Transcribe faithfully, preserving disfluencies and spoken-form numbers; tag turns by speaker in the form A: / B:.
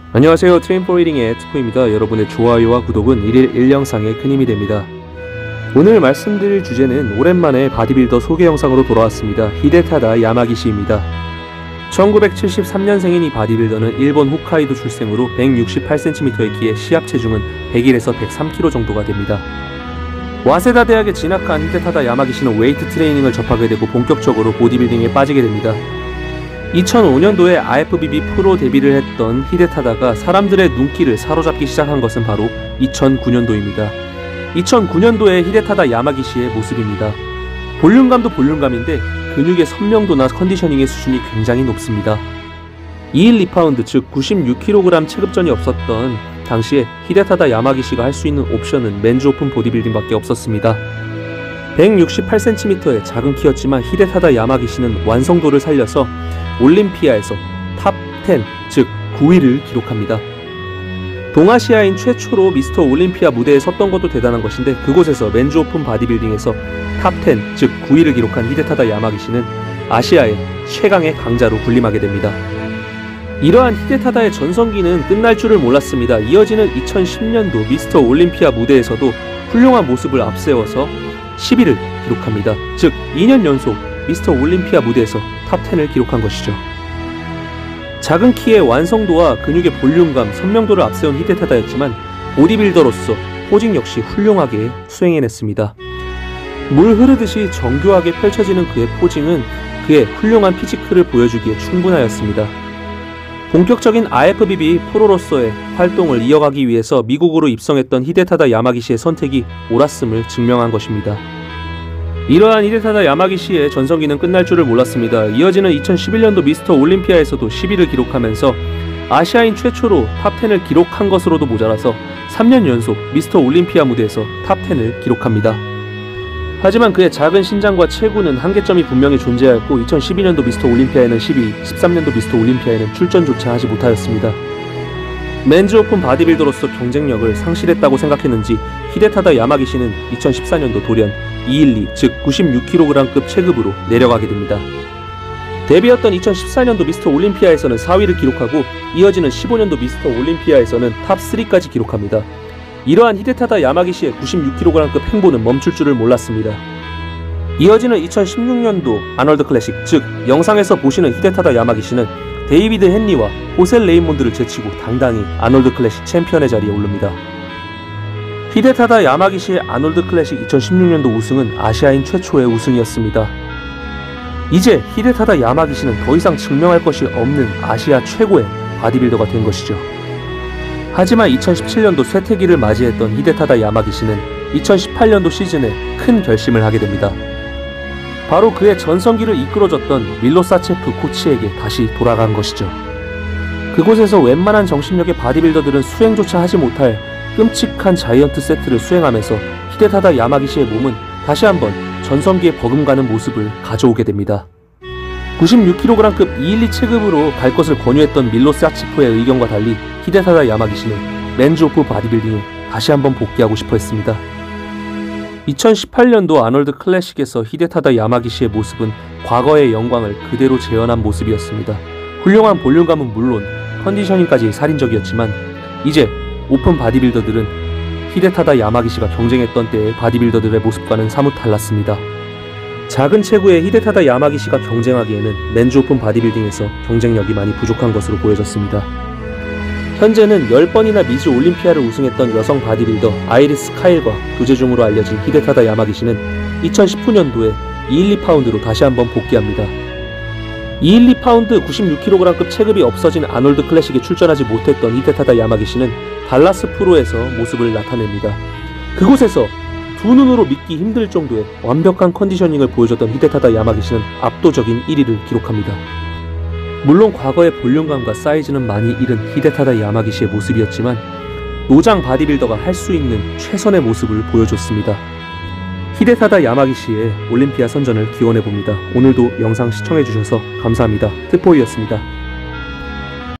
A: 안녕하세요. 트레인포리딩의 트포입니다. 여러분의 좋아요와 구독은 일일 일 영상에 큰 힘이 됩니다. 오늘 말씀드릴 주제는 오랜만에 바디빌더 소개 영상으로 돌아왔습니다. 히데타다 야마기시입니다. 천구백칠십삼 년생인 이 바디빌더는 일본 홋카이도 출생으로 백육십팔 센티미터의 키에 시합 체중은 백일에서 백삼 킬로그램 정도가 됩니다. 와세다 대학에 진학한 히데타다 야마기시는 웨이트 트레이닝을 접하게 되고 본격적으로 보디빌딩에 빠지게 됩니다. 이천오 년도에 아이에프비비 프로 데뷔를 했던 히데타다가 사람들의 눈길을 사로잡기 시작한 것은 바로 이천구 년도입니다. 이천구 년도의 히데타다 야마기시의 모습입니다. 볼륨감도 볼륨감인데 근육의 선명도나 컨디셔닝의 수준이 굉장히 높습니다. 이십일 파운드 즉 구십육 킬로그램 체급전이 없었던 당시에 히데타다 야마기시가 할 수 있는 옵션은 맨즈 오픈 보디빌딩밖에 없었습니다. 백육십팔 센티미터의 작은 키였지만 히데타다 야마기시는 완성도를 살려서 올림피아에서 탑 텐, 즉 구 위를 기록합니다. 동아시아인 최초로 미스터 올림피아 무대에 섰던 것도 대단한 것인데 그곳에서 맨즈 오픈 바디빌딩에서 탑 텐, 즉 구 위를 기록한 히데타다 야마기시는 아시아의 최강의 강자로 군림하게 됩니다. 이러한 히데타다의 전성기는 끝날 줄을 몰랐습니다. 이어지는 이천십 년도 미스터 올림피아 무대에서도 훌륭한 모습을 앞세워서 십 위를 기록합니다. 즉 이 년 연속 미스터 올림피아 무대에서 탑 텐을 기록한 것이죠. 작은 키의 완성도와 근육의 볼륨감, 선명도를 앞세운 히데타다였지만 보디빌더로서 포징 역시 훌륭하게 수행해냈습니다. 물 흐르듯이 정교하게 펼쳐지는 그의 포징은 그의 훌륭한 피지컬을 보여주기에 충분하였습니다. 본격적인 아이에프비비 프로로서의 활동을 이어가기 위해서 미국으로 입성했던 히데타다 야마기시의 선택이 옳았음을 증명한 것입니다. 이러한 히데타다 야마기시의 전성기는 끝날 줄을 몰랐습니다. 이어지는 이천십일 년도 미스터 올림피아에서도 십 위를 기록하면서 아시아인 최초로 탑 텐을 기록한 것으로도 모자라서 삼 년 연속 미스터 올림피아 무대에서 탑 텐을 기록합니다. 하지만 그의 작은 신장과 체구는 한계점이 분명히 존재하였고 이천십이 년도 미스터 올림피아에는 십 위, 십삼 년도 미스터 올림피아에는 출전조차 하지 못하였습니다. 맨즈 오픈 바디빌더로서 경쟁력을 상실했다고 생각했는지 히데타다 야마기시는 이천십사 년도 돌연 이백십이, 즉 구십육 킬로그램급 체급으로 내려가게 됩니다. 데뷔했던 이천십사 년도 미스터 올림피아에서는 사 위를 기록하고 이어지는 십오 년도 미스터 올림피아에서는 탑 삼까지 기록합니다. 이러한 히데타다 야마기시의 구십육 킬로그램급 행보는 멈출 줄을 몰랐습니다. 이어지는 이천십육 년도 아놀드 클래식, 즉 영상에서 보시는 히데타다 야마기시는 데이비드 헨리와 호세 레이몬드를 제치고 당당히 아놀드 클래식 챔피언의 자리에 오릅니다. 히데타다 야마기시의 아놀드 클래식 이천십육 년도 우승은 아시아인 최초의 우승이었습니다. 이제 히데타다 야마기시는 더 이상 증명할 것이 없는 아시아 최고의 바디빌더가 된 것이죠. 하지만 이천십칠 년도 쇠퇴기를 맞이했던 히데타다 야마기시는 이천십팔 년도 시즌에 큰 결심을 하게 됩니다. 바로 그의 전성기를 이끌어줬던 밀로사체프 코치에게 다시 돌아간 것이죠. 그곳에서 웬만한 정신력의 바디빌더들은 수행조차 하지 못할 끔찍한 자이언트 세트를 수행하면서 히데타다 야마기시의 몸은 다시 한번 전성기에 버금가는 모습을 가져오게 됩니다. 구십육 킬로그램급 이백십이 체급으로 갈 것을 권유했던 밀로사체프의 의견과 달리 히데타다 야마기시는 맨즈 오픈 바디빌딩에 다시 한번 복귀하고 싶어 했습니다. 이천십팔 년도 아놀드 클래식에서 히데타다 야마기시의 모습은 과거의 영광을 그대로 재현한 모습이었습니다. 훌륭한 볼륨감은 물론 컨디셔닝까지 살인적이었지만 이제 오픈 바디빌더들은 히데타다 야마기시가 경쟁했던 때의 바디빌더들의 모습과는 사뭇 달랐습니다. 작은 체구의 히데타다 야마기시가 경쟁하기에는 맨즈 오픈 바디빌딩에서 경쟁력이 많이 부족한 것으로 보여졌습니다. 현재는 십 번이나 미즈 올림피아를 우승했던 여성 바디빌더 아이리스 카일과 교제 중으로 알려진 히데타다 야마기시는 이천십구 년도에 이백십이 파운드로 다시 한번 복귀합니다. 이백십이 파운드 구십육 킬로그램급 체급이 없어진 아놀드 클래식에 출전하지 못했던 히데타다 야마기시는 달라스 프로에서 모습을 나타냅니다. 그곳에서 두 눈으로 믿기 힘들 정도의 완벽한 컨디셔닝을 보여줬던 히데타다 야마기시는 압도적인 일 위를 기록합니다. 물론 과거의 볼륨감과 사이즈는 많이 잃은 히데타다 야마기시의 모습이었지만 노장 바디빌더가 할 수 있는 최선의 모습을 보여줬습니다. 히데타다 야마기시의 올림피아 선전을 기원해봅니다. 오늘도 영상 시청해주셔서 감사합니다. 트포이였습니다.